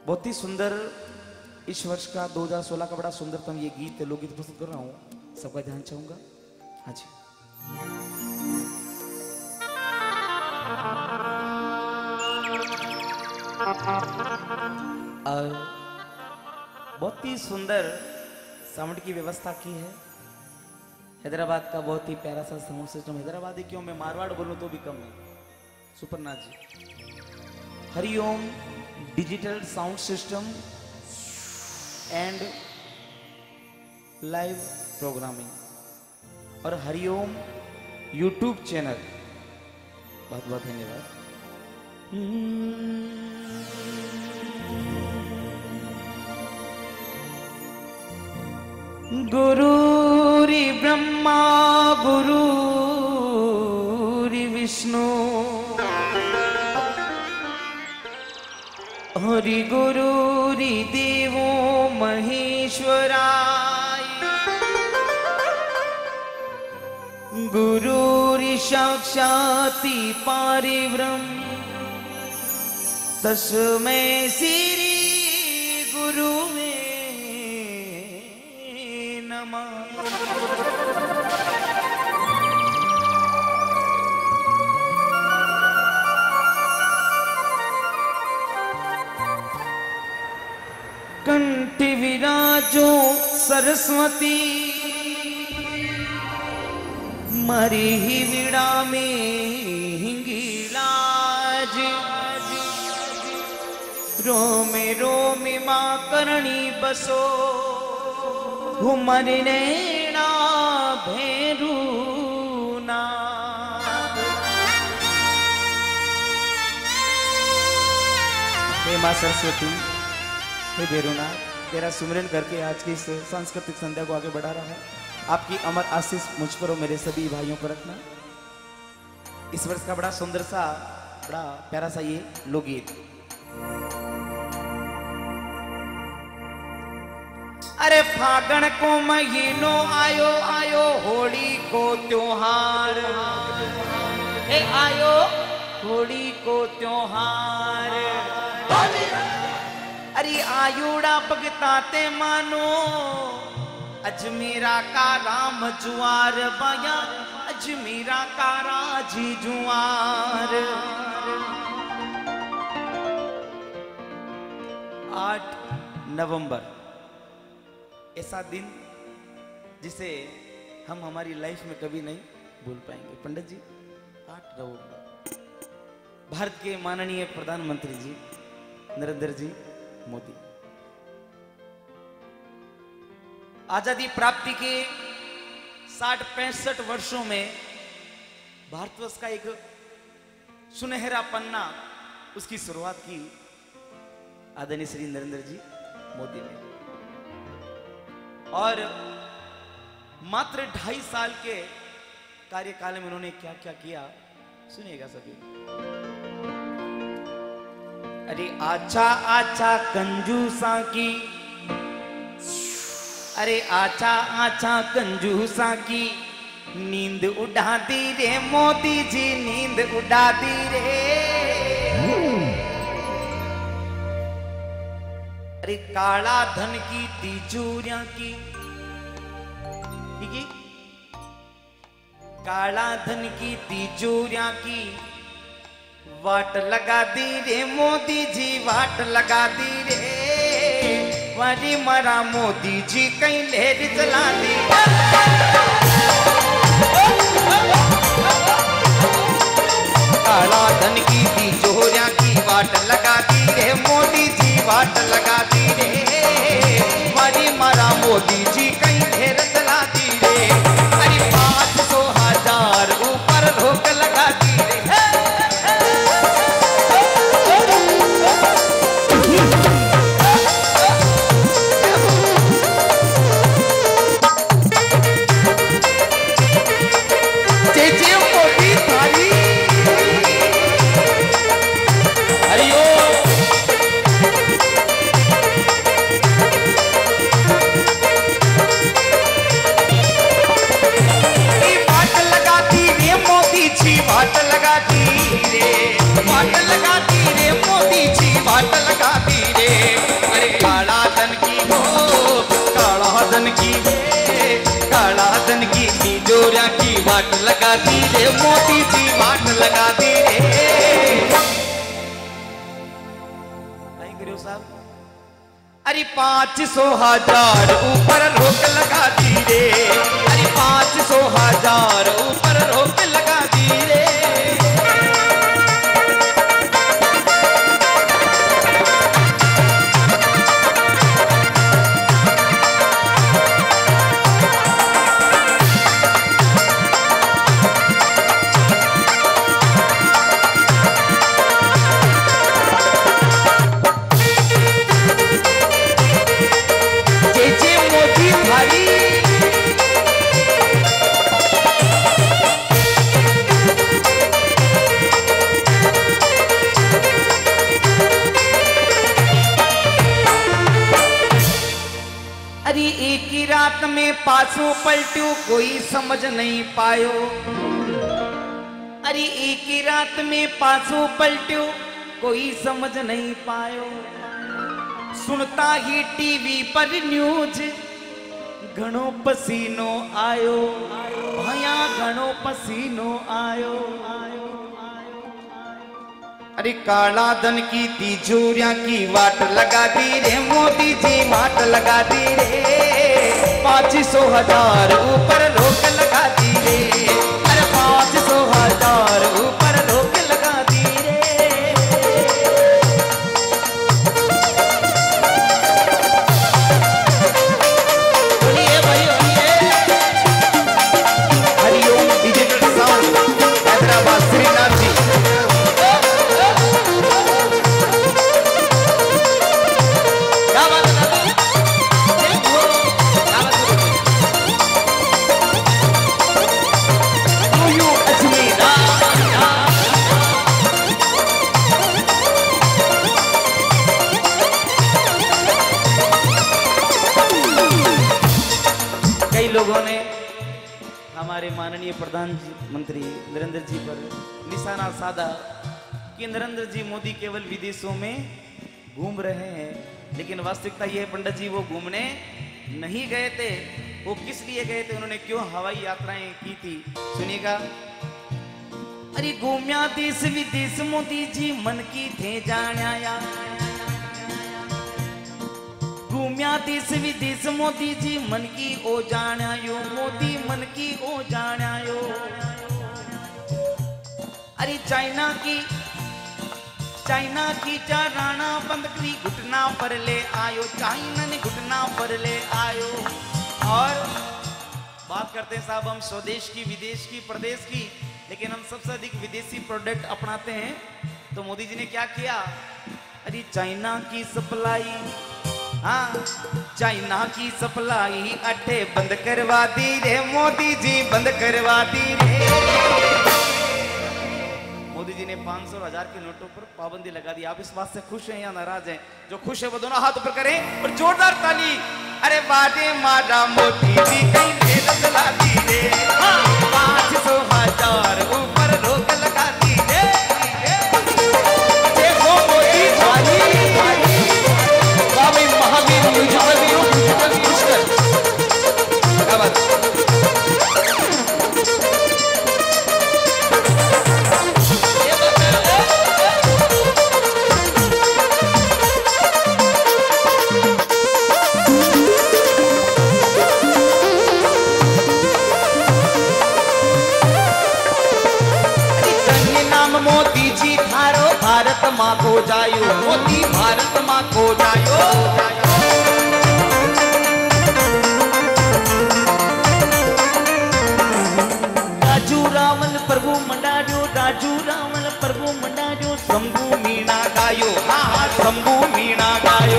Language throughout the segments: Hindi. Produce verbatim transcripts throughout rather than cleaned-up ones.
बहुत ही सुंदर इस वर्ष का दो हज़ार सोलह का बड़ा सुंदरतम ये गीत लोकगीत प्रस्तुत कर रहा हूँ, सबका ध्यान चाहूंगा। हाँ जी। और बहुत ही सुंदर साउंड की व्यवस्था की है। हैदराबाद का बहुत ही प्यारा सा साउंड सिस्टम। हैदराबादी क्यों, मैं मारवाड़ बोलूं तो भी कम है। Supernath ji, Hariom digital sound system and live programming और हरिओम यूट्यूब चैनल, बहुत बहुत धन्यवाद। गुरुरि ब्रह्मा गुरुरि विष्णु हरि गुरुरि देवो महेश्वराय गुरुरि साक्षात् परब्रह्म तस्मै श्री गुरुवे नमः। कंठ विराजो सरस्वती मरी ही विड़ा में हिंगिलाज रोमे रोमे माँ करणी बसो घुमर नैना भेरूना। हे माँ सरस्वती, हे भेरूनाथ, तेरा सुमिरन करके आज की इस सांस्कृतिक संध्या को आगे बढ़ा रहा है। आपकी अमर आशीष मुझ पर और मेरे सभी भाइयों पर रखना। इस वर्ष का बड़ा सुंदर सा, बड़ा प्यारा सा ये लोकगीत। अरे फागण को महीनो आयो आयो होली को त्योहार, ए आयो होली को त्योहार। अरे आयुड़ा भगताते मानो अजमेरा का राम जुआर बया अजमेरा का राजी जुआर। आठ नवंबर ऐसा दिन जिसे हम हमारी लाइफ में कभी नहीं भूल पाएंगे। पंडित जी, आठ नवंबर भारत के माननीय प्रधानमंत्री जी नरेंद्र जी मोदी आजादी प्राप्ति के साठ पैंसठ वर्षों में भारतवर्ष का एक सुनहरा पन्ना, उसकी शुरुआत की आदरणीय श्री नरेंद्र जी मोदी ने। और मात्र ढाई साल के कार्यकाल में उन्होंने क्या क्या किया, सुनिएगा सभी। अरे आचा आचा कंजूसा की, अरे आचा आचा कंजूसा की नींद उड़ा दी रे मोदी जी, नींद उड़ा दी रे। अरे काला धन की तिजोरियां की, ठीक है, काला धन की तिजोरियां की वाट लगा दी रे मोदी जी, वाट लगा दी रे। वारी मरा मोदी जी कहीं लहर चला दी। काला धन की तिजोरियां की वाट लगा दी रे मोदी जी, वाट लगा दी रे। वारी मरा मोदी जी कहीं लहर चला दी रे। अरे पाँच सौ हजार ऊपर रोक लगा दी रे। लगा दी रे मोदी जी वाट लगा दी रे। साहब अरे पाँच सौ हजार ऊपर रोक लगा दी रे, अरे पाँच सौ हजार ऊपर रोक लगा दी रे। अरे एक ही रात में पासों पलटू कोई समझ नहीं पायो, अरे एक ही रात में पासों पलटू कोई समझ नहीं पायो। सुनता ही टीवी पर न्यूज घणो पसीनो आयो, भया घणो पसीनो आयो। अरे काला धन की तिजोरियां की वाट लगा दी रे मोदी जी वाट लगा दी रे। पाँच सौ हजार ऊपर रोक लगा दी रे, अरे पाँच सौ हजार ऊपर रोक लगा दी रे। बोलिए भाई बोलिए। Hariom digital sound Hyderabad Shrinath ji. लोगों ने हमारे माननीय प्रधानमंत्री नरेंद्र जी पर निशाना साधा कि नरेंद्र जी मोदी केवल विदेशों में घूम रहे हैं, लेकिन वास्तविकता यह है पंडित जी वो घूमने नहीं गए थे। वो किस लिए गए थे, उन्होंने क्यों हवाई यात्राएं की थी, सुनिएगा। अरे घूमया देश विदेश मोदी जी मन की थे जानाया, घूमया देश विदेश मोदी जी मन की ओ जानायो, मोदी मन की ओ जानायो। अरे चाइना की चाइना की चाराना बंद करी घुटना पर ले आयो, चाइना ने घुटना पर ले आयो। और बात करते हैं साहब हम स्वदेश की, विदेश की, प्रदेश की, लेकिन हम सबसे अधिक विदेशी प्रोडक्ट अपनाते हैं। तो मोदी जी ने क्या किया, अरे चाइना की सप्लाई, हाँ चाइना की सप्लाई अड्डे बंद करवा दी रे मोदी जी, बंद करवा दी रे। मोदी जी ने पाँच सौ हजार के नोटों पर पाबंदी लगा दी। आप इस बात से खुश हैं या नाराज हैं? जो खुश है वो दोनों हाथ ऊपर करें और जोरदार ताली। अरे बाजे मारा मोदी जी कहीं ढेर जला दी रे, पाँच सौ हजार ऊपर रोक लगा दी रे। देखो मोदी भाई स्वामी महावीर म्यूजिकल पुष्कर क्या बात। मोदी जी थारो भारत माँ को जायो, मोदी भारत माँ को जायो। राजू रावल प्रभु मंडारियो, राजू रावल प्रभु मंडारियो, शंभू मीणा गायो, हाँ हाँ शंभू मीणा गायो।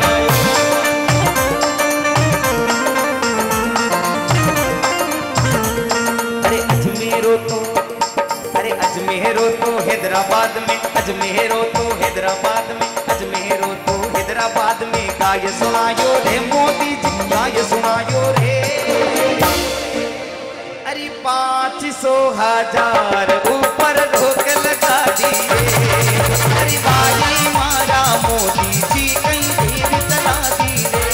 अरे अजमेरो तो अजमेरो तो हैदराबाद में, अजमेरो तो हैदराबाद में, अजमेरो तो हैदराबाद में गाय सुनायो रे मोदी जी, गाय सुनायो रे। अरे पाँच सौ हजार ऊपर रोक लगा दी रे, अरे बाजी मारा मोदी जी कहीं ढेर चला दी रे।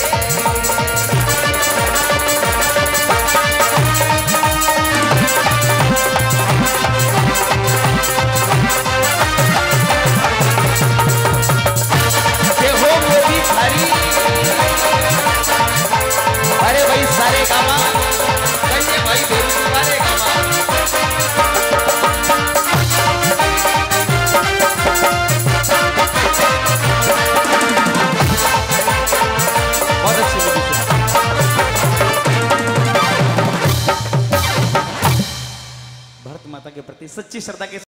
प्रति सच्ची श्रद्धा के